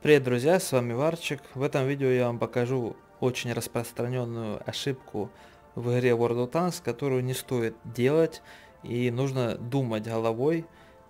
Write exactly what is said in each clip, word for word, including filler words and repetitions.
Привет, друзья, с вами Варчик. В этом видео я вам покажу очень распространенную ошибку в игре World of Tanks, которую не стоит делать и нужно думать головой.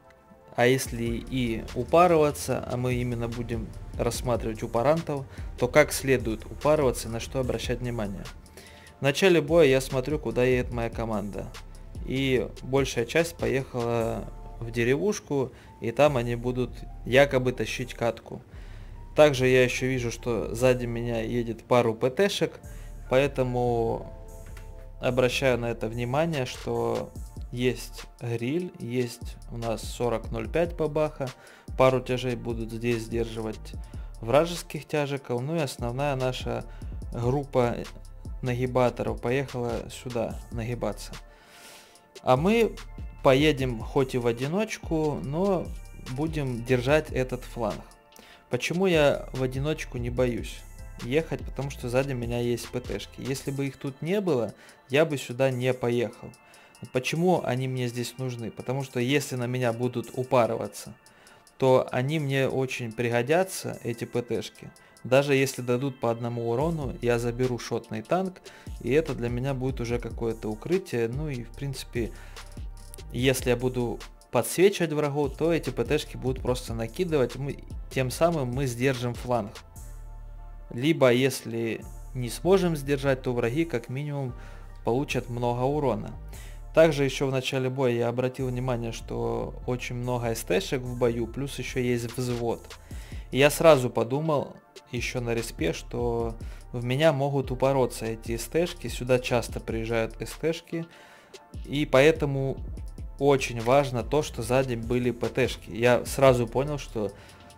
А если и упарываться, а мы именно будем рассматривать упарантов, то как следует упарываться и на что обращать внимание. В начале боя я смотрю, куда едет моя команда. И большая часть поехала в деревушку, и там они будут якобы тащить катку. Также я еще вижу, что сзади меня едет пару ПТшек, поэтому обращаю на это внимание, что есть гриль, есть у нас сорок ноль пять бабаха, пару тяжей будут здесь сдерживать вражеских тяжиков, ну и основная наша группа нагибаторов поехала сюда нагибаться. А мы поедем хоть и в одиночку, но будем держать этот фланг. Почему я в одиночку не боюсь ехать? Потому что сзади меня есть ПТшки. Если бы их тут не было, я бы сюда не поехал. Почему они мне здесь нужны? Потому что если на меня будут упарываться, то они мне очень пригодятся, эти ПТшки. Даже если дадут по одному урону, я заберу шотный танк, и это для меня будет уже какое-то укрытие. Ну и в принципе, если я буду подсвечивать врагов, то эти ПТшки будут просто накидывать, мы, тем самым мы сдержим фланг. Либо если не сможем сдержать, то враги как минимум получат много урона. Также еще в начале боя я обратил внимание, что очень много СТшек в бою, плюс еще есть взвод. И я сразу подумал, еще на респе, что в меня могут упороться эти СТшки, сюда часто приезжают СТшки, и поэтому очень важно то, что сзади были ПТшки. Я сразу понял, что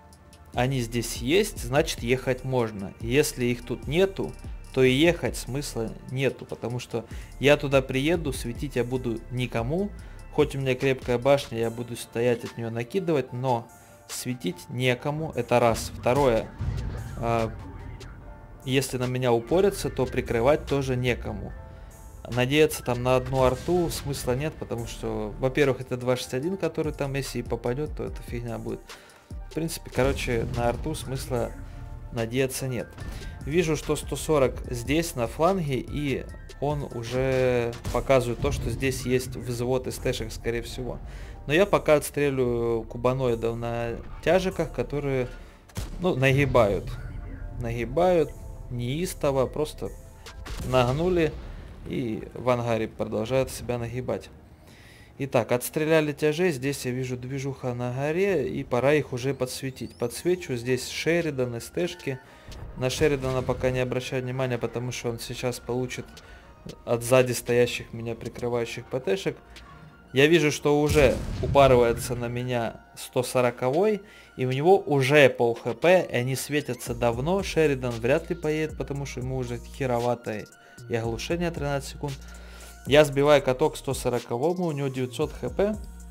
они здесь есть, значит ехать можно. Если их тут нету, то и ехать смысла нету, потому что я туда приеду, светить я буду никому. Хоть у меня крепкая башня, я буду стоять от нее накидывать, но светить некому, это раз. Второе, э, если на меня упорятся, то прикрывать тоже некому. Надеяться там на одну арту смысла нет, потому что, во-первых, это два шестьдесят один, который там, если и попадет, то это фигня будет. В принципе, короче, на арту смысла надеяться нет. Вижу, что сто сорок здесь на фланге, и он уже показывает то, что здесь есть взвод СТшек, скорее всего. Но я пока отстреливаю кубаноидов на тяжиках, которые, ну, нагибают. Нагибают неистово, просто нагнули. И в ангаре продолжают себя нагибать. Итак, отстреляли тяжей. Здесь я вижу движуха на горе. И пора их уже подсветить. Подсвечу. Здесь Шеридан, СТшки. На Шеридана пока не обращаю внимания, потому что он сейчас получит от сзади стоящих меня прикрывающих ПТшек. Я вижу, что уже упарывается на меня сто сороковой. И у него уже пол хп. И они светятся давно. Шеридан вряд ли поедет, потому что ему уже херовато. И оглушение тринадцать секунд. Я сбиваю каток сто сороковому, у него девятьсот хп.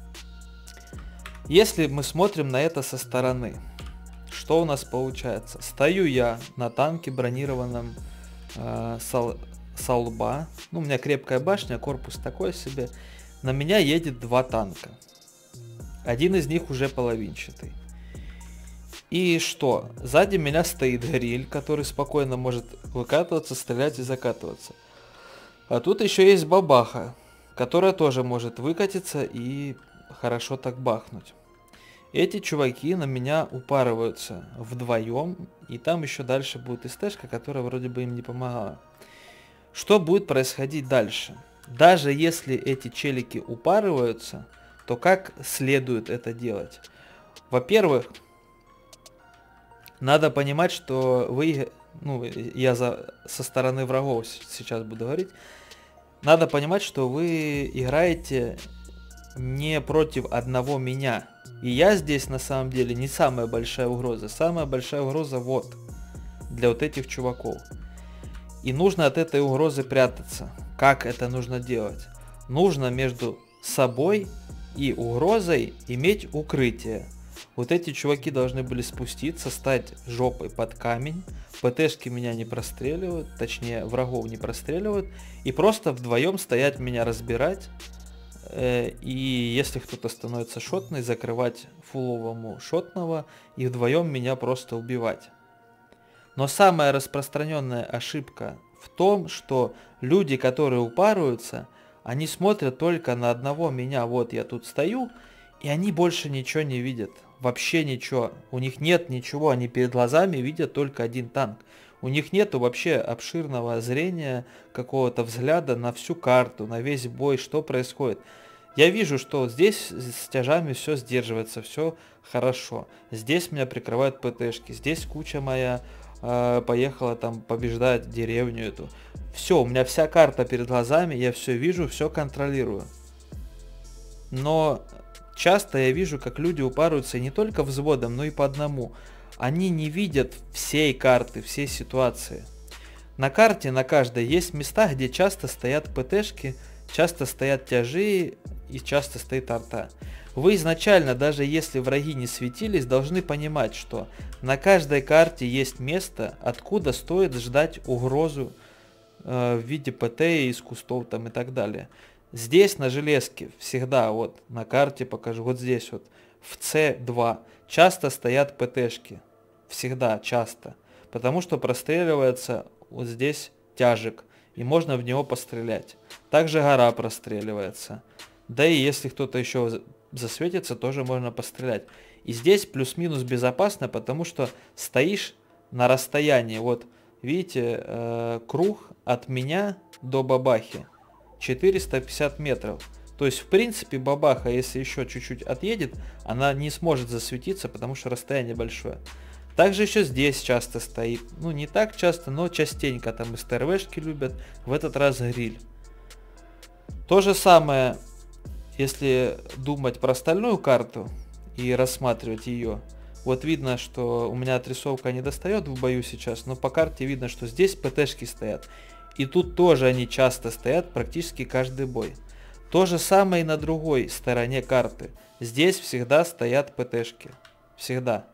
Если мы смотрим на это со стороны, что у нас получается? Стою я на танке бронированном э, сол, солба. Ну, у меня крепкая башня, корпус такой себе. На меня едет два танка. Один из них уже половинчатый. И что? Сзади меня стоит гриль, который спокойно может выкатываться, стрелять и закатываться. А тут еще есть бабаха, которая тоже может выкатиться и хорошо так бахнуть. Эти чуваки на меня упарываются вдвоем, и там еще дальше будет СТшка, которая вроде бы им не помогала. Что будет происходить дальше? Даже если эти челики упарываются, то как следует это делать? Во-первых, надо понимать, что вы, ну, я за, со стороны врагов сейчас буду говорить, надо понимать, что вы играете не против одного меня. И я здесь на самом деле не самая большая угроза. Самая большая угроза вот, для вот этих чуваков. И нужно от этой угрозы прятаться. Как это нужно делать? Нужно между собой и угрозой иметь укрытие. Вот эти чуваки должны были спуститься, стать жопой под камень. ПТшки меня не простреливают, точнее врагов не простреливают. И просто вдвоем стоять меня разбирать. Э, и если кто-то становится шотный, закрывать фуловому шотного и вдвоем меня просто убивать. Но самая распространенная ошибка в том, что люди, которые упарываются, они смотрят только на одного меня. Вот я тут стою, и они больше ничего не видят. Вообще ничего. У них нет ничего, они перед глазами видят только один танк. У них нету вообще обширного зрения, какого-то взгляда на всю карту, на весь бой, что происходит. Я вижу, что здесь с тяжами все сдерживается, все хорошо. Здесь меня прикрывают ПТшки, здесь куча моя э, поехала там побеждать деревню эту. Все, у меня вся карта перед глазами, я все вижу, все контролирую. Но часто я вижу, как люди упарываются не только взводом, но и по одному. Они не видят всей карты, всей ситуации. На карте, на каждой, есть места, где часто стоят ПТшки, часто стоят тяжи и часто стоит арта. Вы изначально, даже если враги не светились, должны понимать, что на каждой карте есть место, откуда стоит ждать угрозу э, в виде ПТ из кустов там и так далее. Здесь на железке всегда, вот на карте покажу, вот здесь вот в С два часто стоят ПТшки. Всегда, часто. Потому что простреливается вот здесь тяжик, и можно в него пострелять. Также гора простреливается. Да и если кто-то еще засветится, тоже можно пострелять. И здесь плюс-минус безопасно, потому что стоишь на расстоянии. Вот видите, э, круг от меня до бабахи четыреста пятьдесят метров. То есть, в принципе, бабаха, если еще чуть-чуть отъедет, она не сможет засветиться, потому что расстояние большое. Также еще здесь часто стоит. Ну, не так часто, но частенько. Там и СТРВшки любят. В этот раз гриль. То же самое, если думать про остальную карту и рассматривать ее. Вот видно, что у меня отрисовка не достает в бою сейчас, но по карте видно, что здесь ПТшки стоят. И тут тоже они часто стоят, практически каждый бой. То же самое и на другой стороне карты. Здесь всегда стоят ПТшки. Всегда.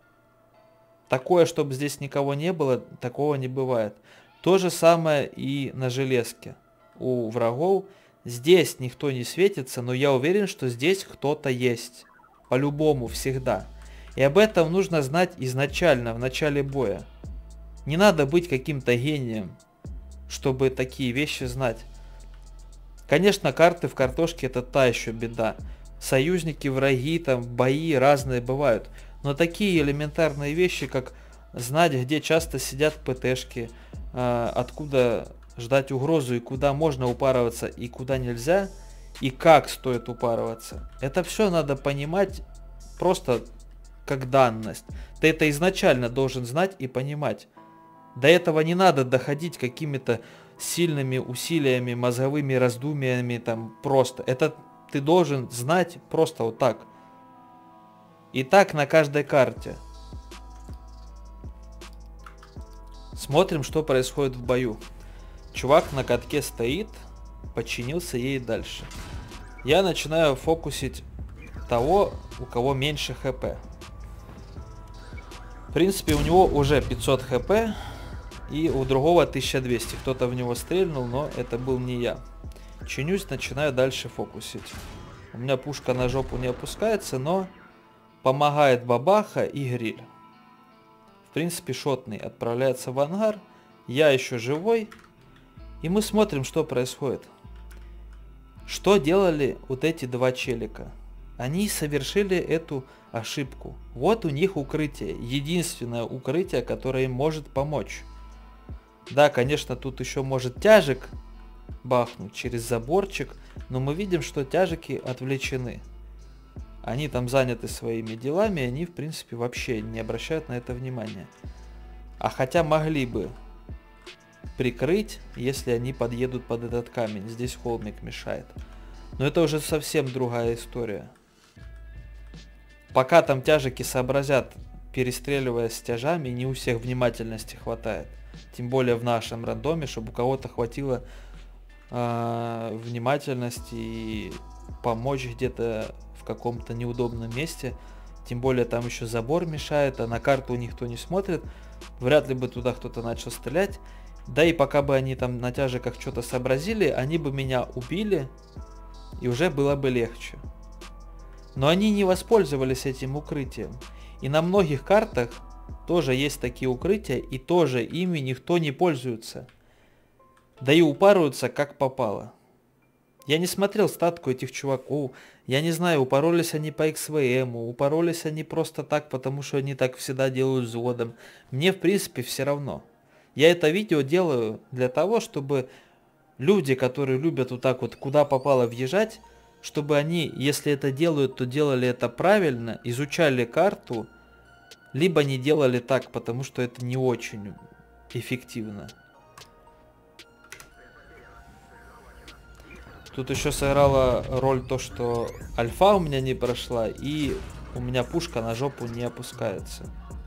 Такое, чтобы здесь никого не было, такого не бывает. То же самое и на железке. У врагов здесь никто не светится, но я уверен, что здесь кто-то есть. По-любому, всегда. И об этом нужно знать изначально, в начале боя. Не надо быть каким-то гением, чтобы такие вещи знать. Конечно, карты в картошке это та еще беда. Союзники, враги, там бои разные бывают. Но такие элементарные вещи, как знать, где часто сидят ПТшки, э, откуда ждать угрозу и куда можно упарываться и куда нельзя, и как стоит упарываться. Это все надо понимать просто как данность. Ты это изначально должен знать и понимать. До этого не надо доходить какими-то сильными усилиями, мозговыми раздумьями, там просто. Это ты должен знать просто вот так. И так на каждой карте. Смотрим, что происходит в бою. Чувак на катке стоит, подчинился ей дальше. Я начинаю фокусить того, у кого меньше хп. В принципе, у него уже пятьсот хп, и у другого тысяча двести. Кто-то в него стрельнул, но это был не я. Чинюсь, начинаю дальше фокусить. У меня пушка на жопу не опускается, но помогает бабаха и гриль. В принципе, шотный отправляется в ангар. Я еще живой. И мы смотрим, что происходит. Что делали вот эти два челика? Они совершили эту ошибку. Вот у них укрытие. Единственное укрытие, которое им может помочь. Да, конечно, тут еще может тяжик бахнуть через заборчик. Но мы видим, что тяжики отвлечены. Они там заняты своими делами, они в принципе вообще не обращают на это внимания. А хотя могли бы прикрыть, если они подъедут под этот камень. Здесь холмик мешает. Но это уже совсем другая история. Пока там тяжики сообразят, перестреливая с тяжами, не у всех внимательности хватает. Тем более в нашем рандоме, чтобы у кого-то хватило э, внимательности и помочь где-то в каком-то неудобном месте. Тем более там еще забор мешает, а на карту никто не смотрит. Вряд ли бы туда кто-то начал стрелять. Да и пока бы они там на тяжиках что-то сообразили, они бы меня убили. и уже было бы легче. Но они не воспользовались этим укрытием. И на многих картах тоже есть такие укрытия, и тоже ими никто не пользуется. Да и упарываются как попало. Я не смотрел статку этих чуваков, я не знаю, упоролись они по икс вэ эм, упоролись они просто так, потому что они так всегда делают взводом. Мне в принципе все равно. Я это видео делаю для того, чтобы люди, которые любят вот так вот куда попало въезжать, чтобы они, если это делают, то делали это правильно, изучали карту, либо не делали так, потому что это не очень эффективно. Тут еще сыграла роль то, что альфа у меня не прошла, и у меня пушка на жопу не опускается.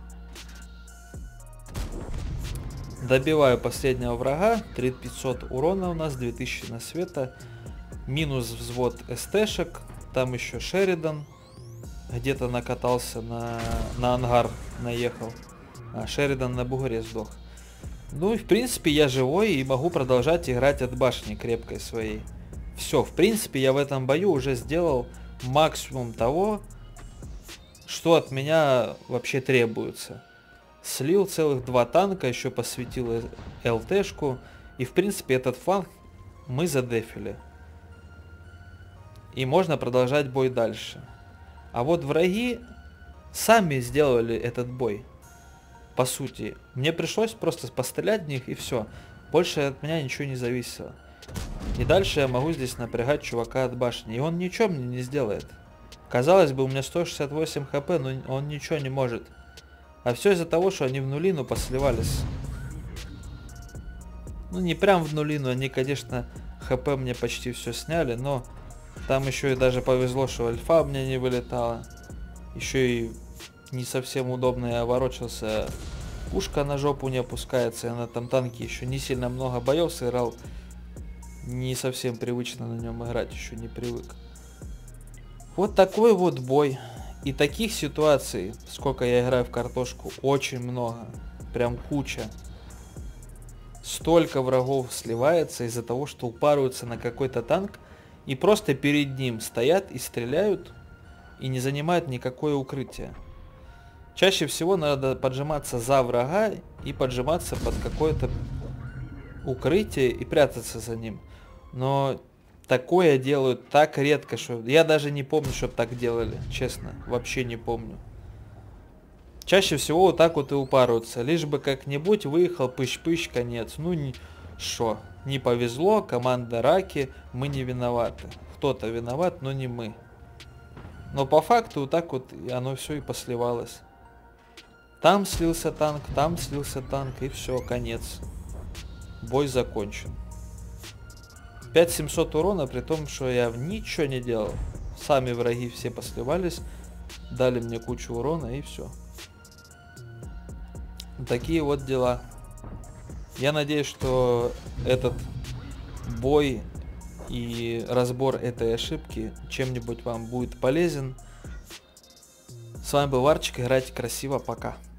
Добиваю последнего врага, три тысячи пятьсот урона у нас, две тысячи на света. Минус взвод эстэшек, там еще Шеридан. Где-то накатался на, на ангар, наехал. А Шеридан на бугре сдох. Ну и в принципе я живой и могу продолжать играть от башни крепкой своей. Все, в принципе я в этом бою уже сделал максимум того, что от меня вообще требуется. Слил целых два танка, еще посвятил ЛТшку. И в принципе этот фланг мы задефили. И можно продолжать бой дальше. А вот враги сами сделали этот бой. По сути. Мне пришлось просто пострелять в них и все. Больше от меня ничего не зависело. И дальше я могу здесь напрягать чувака от башни. И он ничего мне не сделает. Казалось бы, у меня сто шестьдесят восемь хп, но он ничего не может. А все из-за того, что они в нулину посливались. Ну не прям в нулину, они, конечно, хп мне почти все сняли, но там еще и даже повезло, что альфа у меня не вылетала. Еще и не совсем удобно я ворочался. Пушка на жопу не опускается, я на там танке еще не сильно много боев сыграл. Не совсем привычно на нем играть, еще не привык. Вот такой вот бой. И таких ситуаций, сколько я играю в картошку, очень много. Прям куча. Столько врагов сливается из-за того, что упарываются на какой-то танк и просто перед ним стоят и стреляют и не занимают никакое укрытие. Чаще всего надо поджиматься за врага и поджиматься под какое-то укрытие и прятаться за ним. Но такое делают так редко, что я даже не помню, чтобы так делали, честно, вообще не помню. Чаще всего вот так вот и упарываются, лишь бы как-нибудь выехал, пыщ-пыщ, конец. Ну, не, шо, не повезло, команда Раки, мы не виноваты. Кто-то виноват, но не мы. Но по факту вот так вот оно все и посливалось. Там слился танк, там слился танк, и все, конец. Бой закончен. пять тысяч семьсот урона, при том, что я ничего не делал. Сами враги все посливались, дали мне кучу урона и все. Такие вот дела. Я надеюсь, что этот бой и разбор этой ошибки чем-нибудь вам будет полезен. С вами был Варчик, играйте красиво, пока.